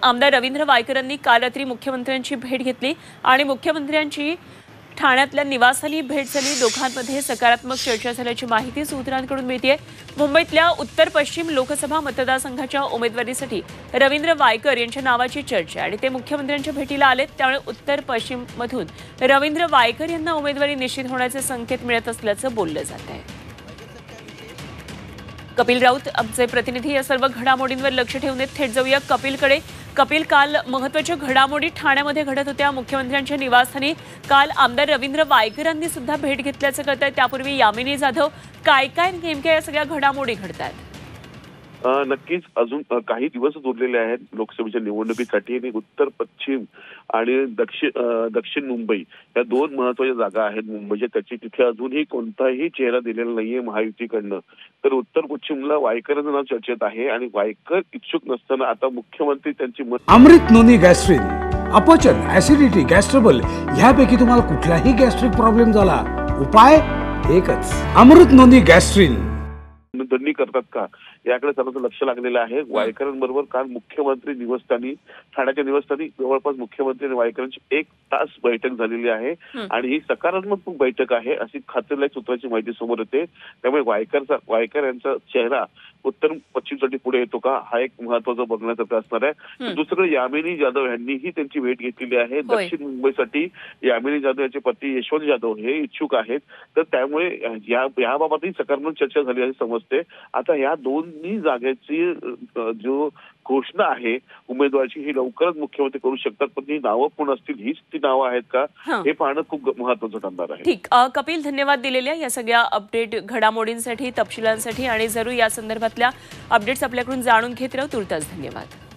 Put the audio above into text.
आमदार रवींद्र वायकरांनी काल रात्री मुख्यमंत्र्यांची भेट घेतली आणि मुख्यमंत्र्यांची ठाण्यातल्या निवासाली भेट झाली। दोघांमध्ये सकारात्मक चर्चा झाल्याची माहिती सूत्रांकडून मिळते। मुंबईतल्या उत्तर पश्चिम लोकसभा मतदारसंघाच्या उमेदवारीसाठी रवींद्र वायकर यांच्या नावाची चर्चा आणि ते मुख्यमंत्र्यांच्या भेटीला आलेत, त्यामुळे उत्तर पश्चिम मधून रवींद्र वायकर यांना उमेदवारी निश्चित होण्याचे संकेत मिळत असल्याचं बोललं जात आहे। कपिल राऊत आमचे प्रतिनिधी या सर्व घडामोडींवर लक्ष ठेवून थेट जाऊया कपिलकडे। कपिल, काल महत्त्वाच्या घडामोडी ठाण्यामध्ये घडत होत्या। मुख्यमंत्र्यांच्या निवासस्थानी काल आमदार रवींद्र वायकरांनी सुद्धा भेट घेतल्याचं कळतंय। त्यापूर्वी यामिनी जाधव, काय काय नेमक्या या सगळ्या घडामोडी घडतात? नक्कीच अजून काही दिवस उरलेले आहेत लोकसभेच्या निवडणुकीसाठी आणि उत्तर पश्चिम आणि दक्षिण मुंबई या दोन महत्त्वाच्या जागा आहेत मुंबईच्या। त्याची तिथे अजूनही कोणताही चेहरा दिलेला नाहीये महायुतीकडनं। तर उत्तर पश्चिमला वायकरांचं नाव चर्चेत आहे आणि वायकर इच्छुक नसताना आता मुख्यमंत्री त्यांची अमृत नोनी गॅस्ट्रिन, अपचन, ऍसिडिटी, गॅस्ट्रबल ह्यापैकी तुम्हाला कुठलाही गॅस्ट्रिक प्रॉब्लेम झाला, उपाय एकच, अमृत नोनी गॅस्ट्रिन। दंडी करतात का याकडे सर्वांचं लक्ष लागलेलं आहे। वायकरांबरोबर काल मुख्यमंत्री निवासस्थानी, ठाण्याच्या निवासस्थानी जवळपास मुख्यमंत्री आणि वायकरांची 1 तास बैठक झालेली आहे आणि ही सकारात्मक बैठक आहे अशी खात्रीलायक सूत्राची माहिती समोर येते। त्यामुळे वायकर यांचा चेहरा उत्तर पश्चिमसाठी पुढे येतो का हा एक महत्त्वाचा बघण्यासारखं असणार आहे। दुसरं यामिनी जाधव यांनीही त्यांची भेट घेतलेली आहे। दक्षिण मुंबईसाठी यामिनी जाधव यांचे पती यशवंत जाधव हे इच्छुक आहेत, तर त्यामुळे याबाबतही सकारात्मक चर्चा झाली असे समजते। आता या दोन्ही जागेची जो घोषणा आहे उमेदवाराची ही लवकरच मुख्यमंत्री करू शकतात, पण ही नावं कोण असतील, हीच ती नावं आहेत का हे पाहणं खूप महत्त्वाचं ठरणार आहे। ठीक, कपिल, धन्यवाद दिलेल्या या सगळ्या अपडेट घडामोडींसाठी, तपशिलांसाठी आणि जरूर या संदर्भातल्या अपडेट्स आपल्याकडून जाणून घेत राहू। तुर्तास धन्यवाद।